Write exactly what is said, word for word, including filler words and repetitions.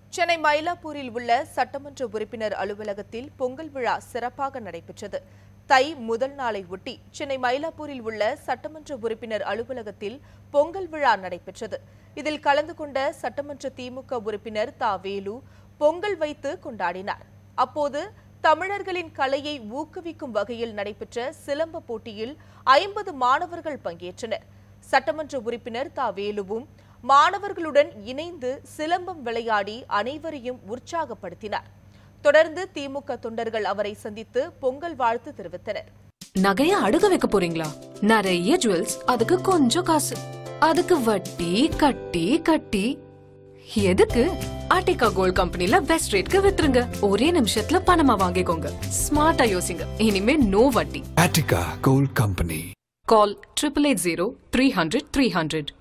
சென்னை மயிலாப்பூரில் உள்ள சட்டமன்ற உறுப்பினர் அலுவலகத்தில் பொங்கல் விழா சிறப்பாக நடைபெற்றது. தை முதல் நாளை ஒட்டி சென்னை மயிலாப்பூரில் உள்ள சட்டமன்ற உறுப்பினர் அலுவலகத்தில் பொங்கல் விழா நடைபெற்றது. இதில் கலந்து கொண்ட சட்டமன்ற திமுக உறுப்பினர் தா வேலு பொங்கல் வைத்து கொண்டாடினார். அப்போது தமிழர்களின் கலையை ஊக்குவிக்கும் வகையில் நடைபெற்ற சிலம்ப போட்டியில் ஐம்பது மாணவர்கள் பங்கேற்றனர். சட்டமன்ற உறுப்பினர் தா வேலுவும் மாணவர்களுடன் இணைந்து சிலம்பம் விளையாடி அனைவரையும் உற்சாகப்படுத்தினார். தொடர்ந்து திமுக தொண்டர்கள் அவரை சந்தித்து பொங்கல் வாழ்த்து தெரிவித்தனர். நகைய அடகு வைக்க போறீங்களா? நிறைய ஜுவல்ஸ், அதுக்கு கொஞ்சம் காசு, அதுக்கு வட்டி கட்டி கட்டி எதுக்கு? ஆர்டிகா கோல்ட் கம்பெனில பெஸ்ட் ரேட்க்கு வித்துருங்க. ஒரே நிமிஷத்துல பணமா வாங்கிக்கோங்க. ஸ்மார்ட்டா யோசிங்க. இனிமே நோ வட்டி. Artika gold company. Call triple eight zero three hundred three hundred.